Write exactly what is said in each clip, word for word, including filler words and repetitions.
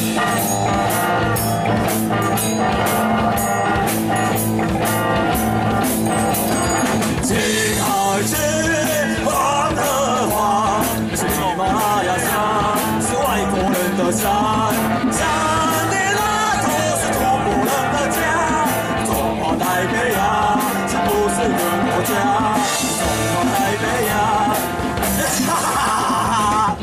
亲爱的黄河花，喜马拉雅山是外国人的山，山的那头是土木人的家，中华台北呀，是不是个国家？中华台北呀，哈哈哈哈！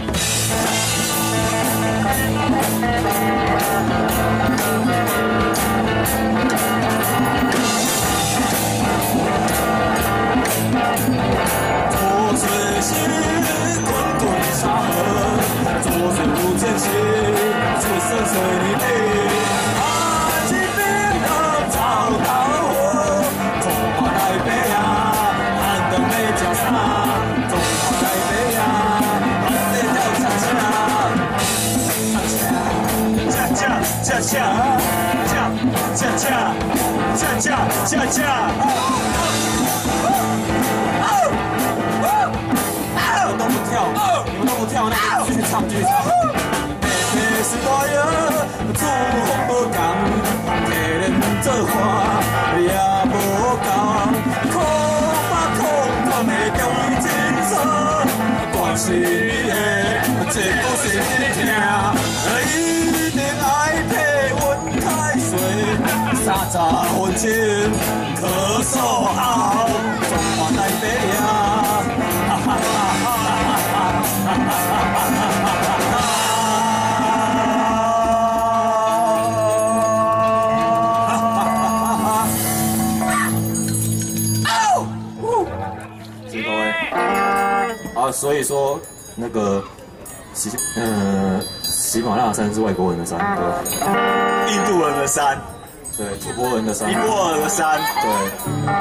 浊水溪滚滚沙河，浊水不见溪，水深水里碧。安静冰冷找到我，中华台北呀，安的美江山，中华台北呀，安的跳恰恰，恰恰恰恰恰恰恰恰恰恰恰。都不跳，你们都不跳，那继续唱，继续唱。妹妹是大爷，祖风无共，提炼做花也无共，空把空空的中医精神，关心你的这股心疼，一定爱配温开水，三十分钟咳嗽后，中华台北呀，哈哈哈哈。谢谢各位。啊，所以说那个喜呃喜马拉雅山是外国人的山，对吧？ 印度人的山， 对，土波人的山， 尼泊尔的山， 对。